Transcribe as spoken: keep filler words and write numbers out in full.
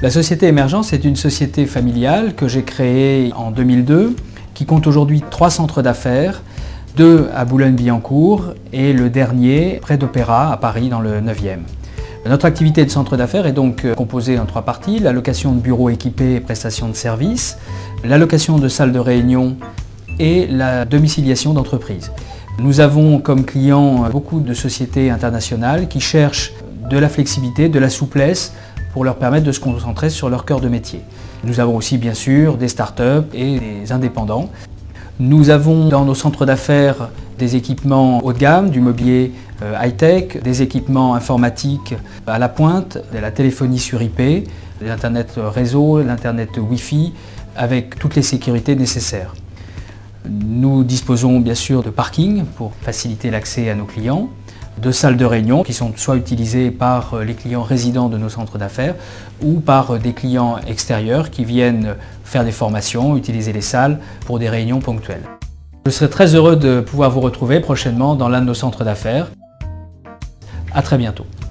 La société Emergence est une société familiale que j'ai créée en deux mille deux, qui compte aujourd'hui trois centres d'affaires, deux à Boulogne-Billancourt et le dernier près d'Opéra à Paris dans le neuvième. Notre activité de centre d'affaires est donc composée en trois parties: la location de bureaux équipés et prestations de services, la location de salles de réunion et la domiciliation d'entreprises. Nous avons comme clients beaucoup de sociétés internationales qui cherchent de la flexibilité, de la souplesse pour leur permettre de se concentrer sur leur cœur de métier. Nous avons aussi bien sûr des startups et des indépendants. Nous avons dans nos centres d'affaires des équipements haut de gamme, du mobilier high-tech, des équipements informatiques à la pointe, de la téléphonie sur I P, l'Internet réseau, l'Internet Wi-Fi, avec toutes les sécurités nécessaires. Nous disposons bien sûr de parking pour faciliter l'accès à nos clients, de salles de réunion qui sont soit utilisées par les clients résidents de nos centres d'affaires ou par des clients extérieurs qui viennent faire des formations, utiliser les salles pour des réunions ponctuelles. Je serai très heureux de pouvoir vous retrouver prochainement dans l'un de nos centres d'affaires. À très bientôt.